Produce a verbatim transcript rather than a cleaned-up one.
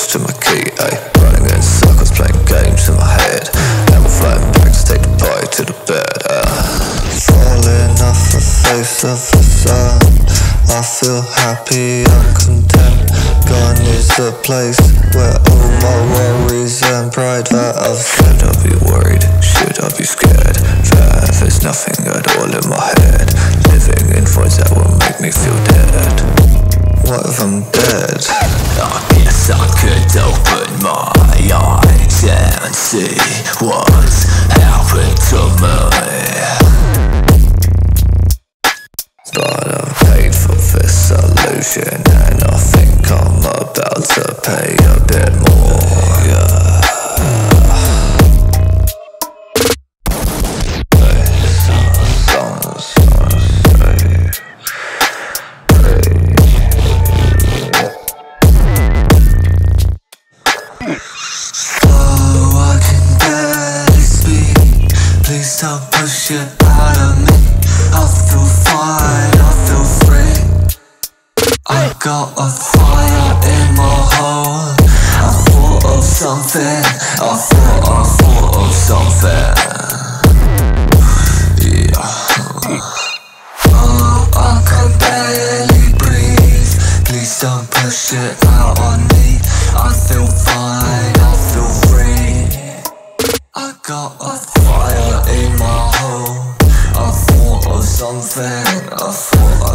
switch to my key, ayy. Running in circles, playing games in my head. Never flying back to take the party to the bed, uh. Falling off the face of the sun, I feel happy and content. Gone is the place where all my worries and pride that I've said. Should I be worried? Should I be scared? That there's nothing at all in my head. Living in voids that will make me feel dead. What if I'm dead? I guess I could open my eyes and see what's happened to me. But I've paid for this illusion, and I think I'm about to pay a bit more, yeah. Please don't push it out of me. I feel fine, I feel free. I got a fire in my heart. I thought of something, I thought, I thought of something. Yeah. Oh, I can barely breathe. Please don't push it out on me. I feel fine, I feel free. I got a fire in my home. I thought of something, I thought